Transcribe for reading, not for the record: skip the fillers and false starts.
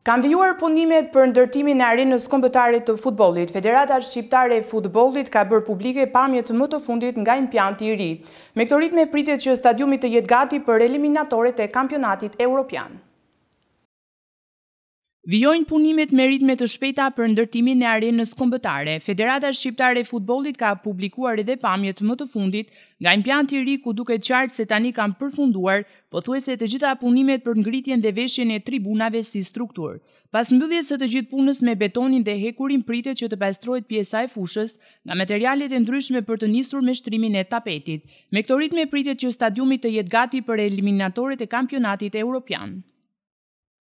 Kanë vijuar punimet për ndërtimin e arenës kombëtare të futbollit. Federata Shqiptare e Futbollit ka bërë publike pamjet më të fundit nga impianti i ri. Me këto ritme pritet që stadiumi të jetë gati për eliminatoret e kampionatit evropian. Vijojnë punimet me ritme të shpejta për ndërtimin e arenës kombëtare. Federata Shqiptare e Futbollit ka publikuar edhe pamjet më të fundit nga impianti i ri, ku duket qartë se tani kanë përfunduar pothuajse të gjitha punimet për ngritjen dhe veshjen e tribunave si strukturë. Pas mbylljes së të gjithë punës me betonin dhe hekurin, pritet që të pastrohet pjesa e fushës nga materialet e ndryshme për të nisur me shtrimin e tapetit. Me këto ritme pritet që stadiumi të jetë gati për eliminatoret e kampionatit evropian.